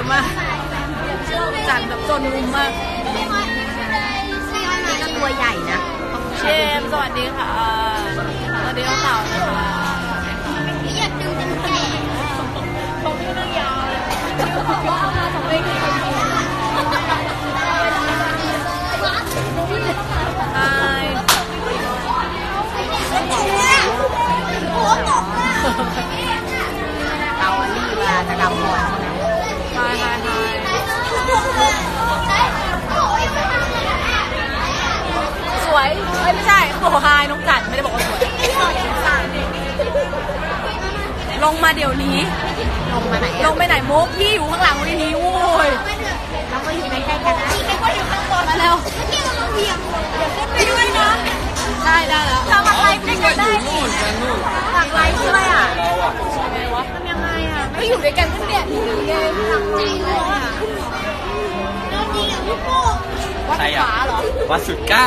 มากจันแบบจนมุมมากนี่ก็ตัวใหญ่นะเชมสวัสดีค่ะสวัสดีน้องเต่านะคะอยากดึงเป็นแก่ผมไม่ต้องยาวเลยทำไม่ดีเตาลีเวลาจะดำหัวใช่สวยไม่ใช่โอ้ไฮน้องจันไม่ได้บอกว่าสวยลงมาเดี๋ยวนี้ลงมาไหนลงไปไหนมุกพี่อยู่ข้างหลังวันนี้โว้ยเราก็อยู่ใกล้ๆกันนะพี่ก็อยู่ข้างบนมาแล้วพี่เราต้องเบี่ยงเดี๋ยวขึ้นไปด้วยนะใช่ได้แล้วทำอะไรไม่ได้หลักไลฟ์ด้วยอ่ะทำยังไงอ่ะไม่อยู่ด้วยกันก็เนี่ยหลักใจเลยอ่ะเราจริงอ่ะพี่ปุ๊กวัดขวาเหรอวัดสุดก้า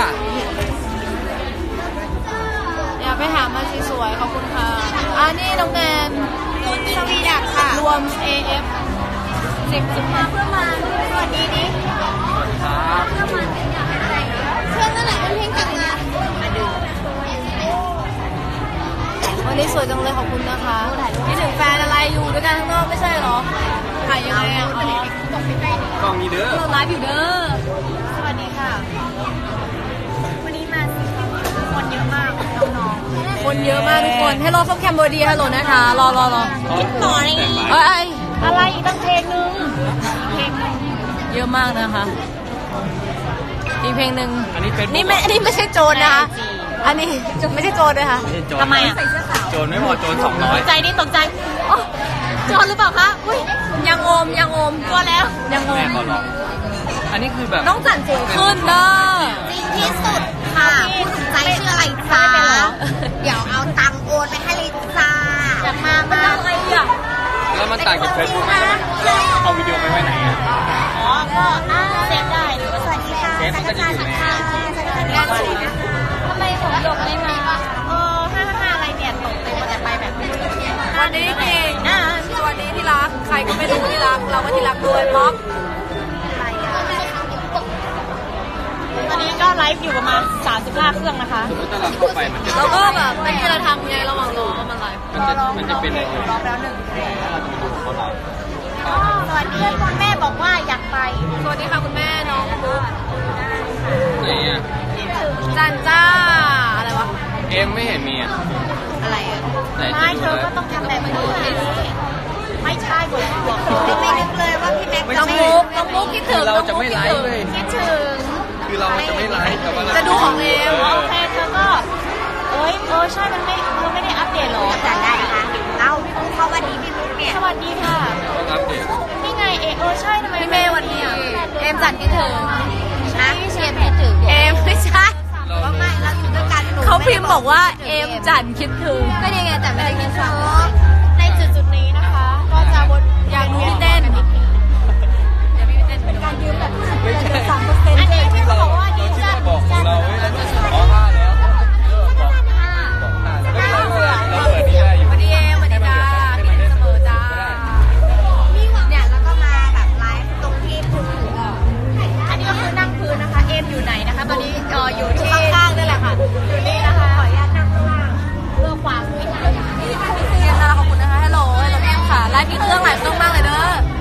อย่าไปถามมาสวยๆขอบคุณค่ะนี่น้องแมนสวีดักค่ะรวม AF 10 มาเพื่อมาสวัสดีดิครับเพื่อนนั่นแหละเป็นเพลงจากเนี่ยวันนี้สวยจังเลยขอบคุณนะคะคิดถึงแฟนอะไรอยู่ด้วยกันข้างนอกไม่ใช่หรอถ่ายยังไงอ่ะกล้องนี้เด้อเราไลฟ์อยู่เด้อสวัสดีค่ะวันนี้มาคนเยอะมากน้องๆคนเยอะมากทุกคนให้รอเข้าแคมเบอร์ดีฮัลโหลนะคะรอต่ออะไรอะไรอีกตั้งเพลงนึงเยอะมากนะคะอีกเพลงนึงนี่ไม่ใช่โจรนะคะอันนี้ไม่ใช่โจรด้วยค่ะทำไมอ่ะโจรไม่พอโจร200 ตกใจดิตกใจโจรหรือเปล่าคะอุ้ยยังโอมกลัวแล้วยังโอมอันนี้คือแบบน้องจันสวยขึ้นเด้อจริงที่สุดค่ะผู้สนใจชื่ออะไรจ้าเดี๋ยวเอาตังค์โอนไปให้เลยจ้าจะมาอะไรอ่ะแล้วมันต่างจากเฟซบุ๊กไหมเอาวิดีโอไปไว้ไหนอ่ะอ๋อก็เซฟได้สวัสดีค่ะเซฟมันก็จะอยู่ในทำไมผมหลบไม่มา555อะไรเนี่ยตกเต็มแต่ไปแบบวันนี้เก่งสวัสดีที่รักใครก็ไม่รู้ที่รักเราก็ที่รักด้วยม็อกตอนนี้ก็ไลฟ์อยู่ประมาณ35เครื่องนะคะสมมติถ้าเราเข้าไปมันจะเราก็แบบไม่มีอะไรทำไงระหว่างรอมันไลฟ์มันจะเป็นร้องแล้ว1เพลงสวัสดีคุณแม่บอกว่าอยากไปสวัสดีค่ะคุณแม่น้องบุ๊กไหนอ่ะจันจ้าอะไรวะไม่เห็นมีอ่ะอะไรอ่ะไม่เธอก็ต้องทำแบบนี้ไม่ใช่บทไม่นึกเลยว่าพี่แม็กซ์น้องบุ๊กคิดถึงเราจะไม่ไลฟ์เลยคิดถึงคือเราจะไม่ไลฟ์แต่ว่าจะดูของโอเคเธอก็ใช่มันไม่ได้อัปเดตหรอจัดได้ค่ะเล่าพี่บุ๊กเขาวันนี้พี่บุ๊กเนี่ยสวัสดีค่ะอัปเดตนี่ไงใช่ทำไมพี่เมย์วันนี้จันคิดถึงนะเชียร์คิดถึงไม่ใช่ไม่เราอยู่ด้วยกันเขาพิมพ์บอกว่าจันคิดถึงก็ยังไงแต่ไม่ได้คิดถึงในจุดนี้นะคะก็จะวนอยากดูพี่เต้นเป็นการยืมแบบ3%อันนี้พี่เขาบอกว่าดีจังบอกเราไว้แล้วจะขอ5แล้วเราเปิดนี่ได้อยู่วันนี้วันนี้จ้าพี่เสมอจ้าเนี่ยแล้วก็มาแบบไลฟ์ตรงที่พื้นอันนี้ก็คือนั่งพื้นนะคะอยู่ไหนนะคะตอนนี้อยู่ที่ข้างๆนี่แหละค่ะอยู่นี่นะคะขออนุญาตนั่งข้างล่างเพื่อความสวยงามขอบคุณนะคะฮัลโหลค่ะไลฟ์กี่เครื่องหลายเครื่องมากเลยเด้อ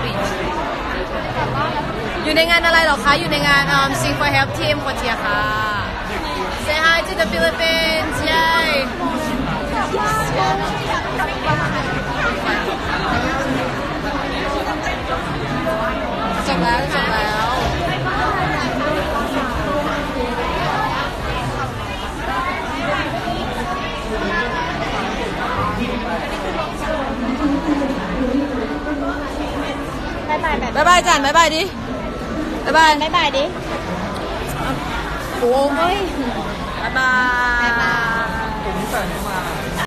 อยู่ในงานอะไรหรอคะอยู่ในงาน Sing for Help Team โคเทียค่ะ Say hi to the Philippines yay จบแล้วบ๊ายบายจันบ๊ายบายดิบ๊ายบายดิโอ้ยบ๊ายบาย